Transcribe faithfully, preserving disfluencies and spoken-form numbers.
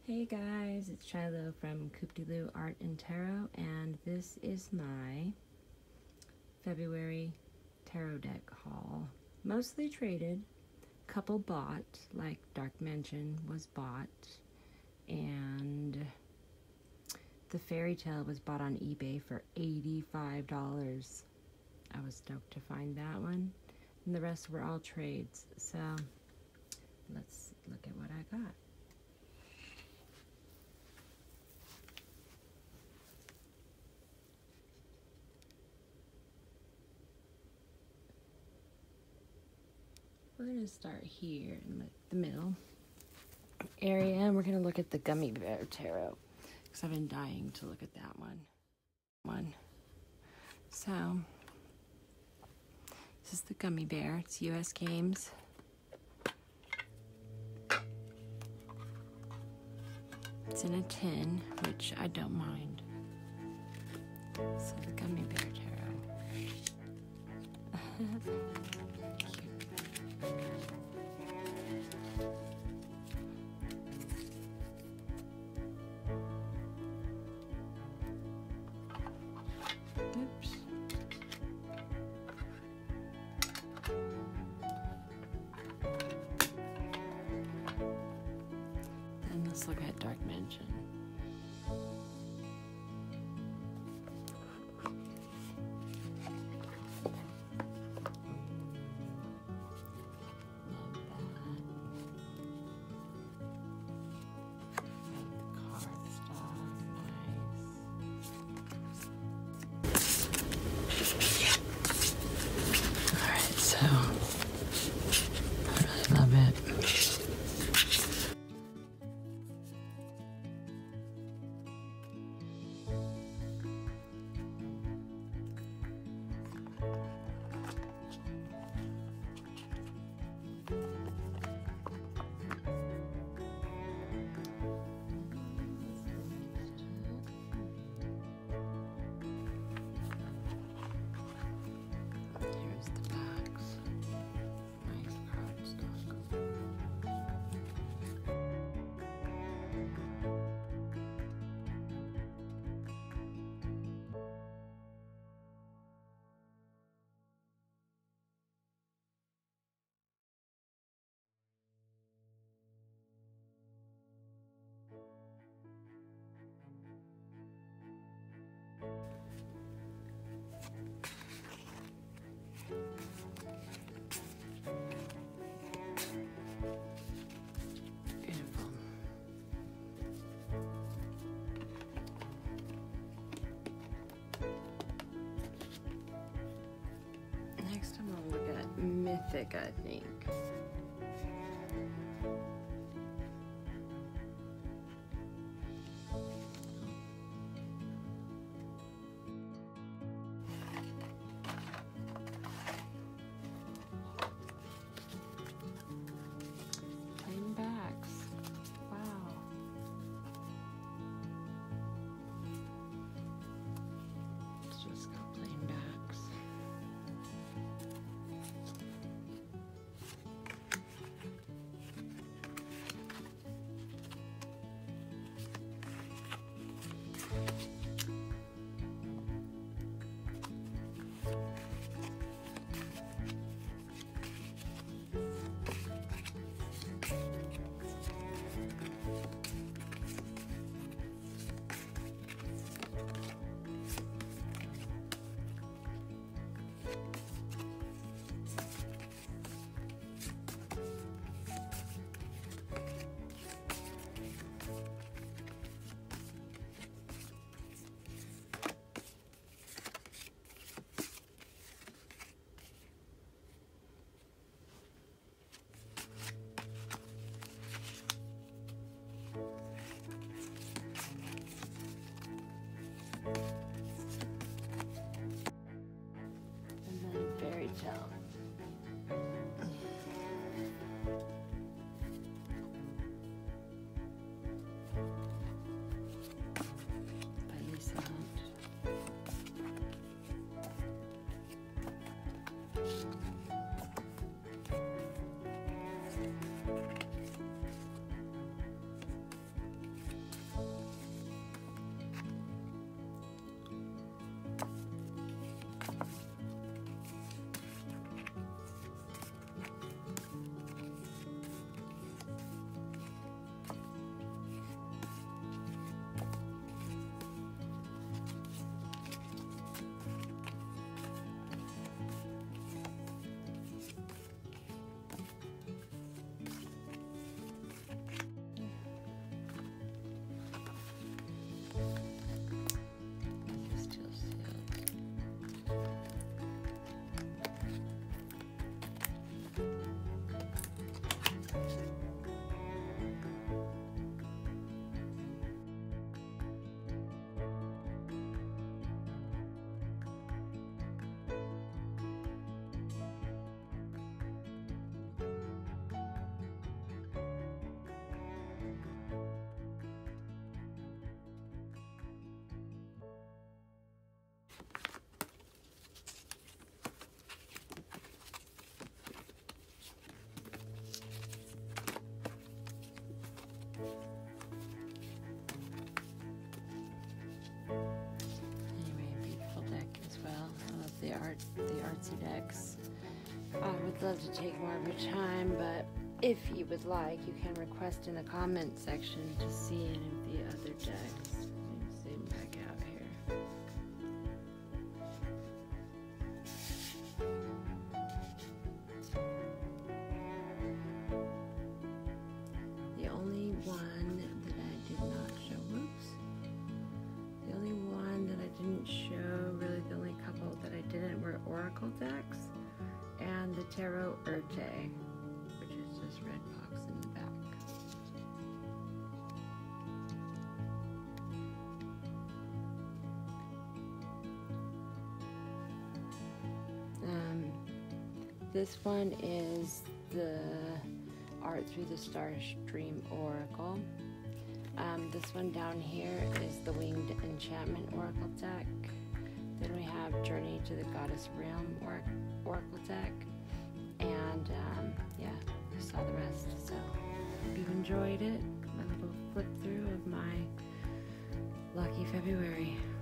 Hey guys, it's CooptyLew from CooptyLew Art and Tarot, and this is my February tarot deck haul. Mostly traded, couple bought, like Dark Mansion was bought, and the Fairy Tale was bought on eBay for eighty-five dollars. I was stoked to find that one, and the rest were all trades. So let's look at what I got. We're going to start here in the middle area, and we're going to look at the Gummy Bear Tarot, because I've been dying to look at that one. One. So, this is the Gummy Bear. It's U S Games. It's in a tin, which I don't mind. So, the Gummy Bear Tarot. Oops. Then let's look at Dark Mansion. So, I really love it. Here's the backs. Nice cardstock. Beautiful. Next, I'm gonna look at Mythic, I think. Plain backs. Wow. It's just got plain backs. art, the artsy decks. I would love to take more of your time, but if you would like, you can request in the comment section to see any of the other decks. Let me zoom back out here. The only one that I did not show, whoops. The only one that I didn't show, really the only couple that I didn't were Oracle decks and the Tarot Urte, which is this red box in the back. Um, this one is the Art Through the Starstream Oracle. Um, this one down here is the Winged Enchantment Oracle deck. Then we have Journey to the Goddess Realm or Oracle deck. And um, yeah, you saw the rest. So hope you enjoyed it. A little flip through of my lucky February.